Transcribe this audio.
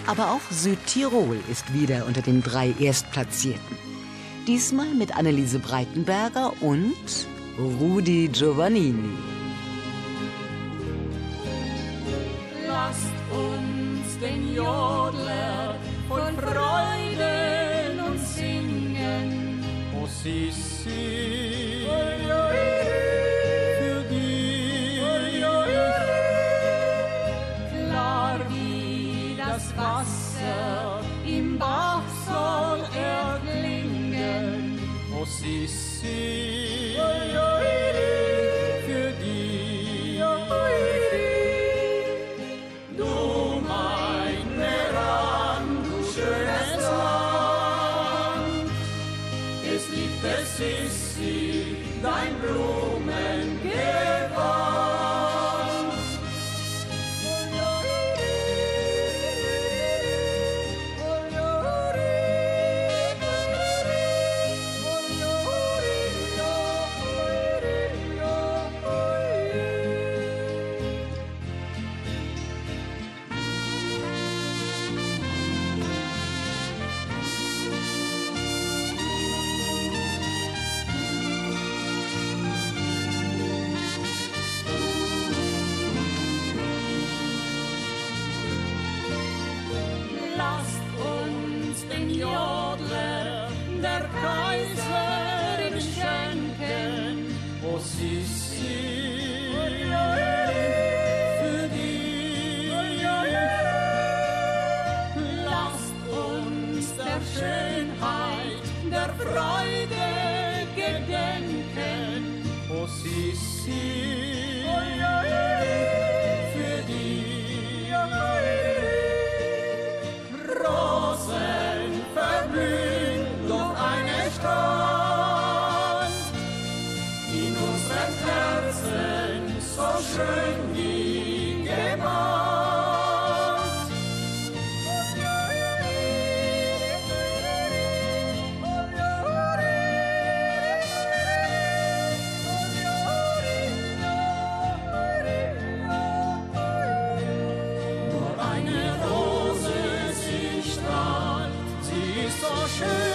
Aber auch Südtirol ist wieder unter den 3 Erstplatzierten. Diesmal mit Anneliese Breitenberger und Rudi Giovannini. Lasst uns den Jodler voll Freude und singen. O Sissi, für dich. Klar wie das Wasser im Bach soll erklingen. O Sissi, für dich. Du mein Meran, du schönes Land, es liebt es Sissi, dein Blumengewand. Lasst uns den Jodler der Kaiserin schenken. O Sissi, für dich. Lasst uns der Schönheit, der Freude gedenken. O Sissi, für dich. Rosen verblühen durch eine Stand, in unseren Herzen so schön wie gemalt. Nur eine Rose, sie strahlt, sie ist so schön.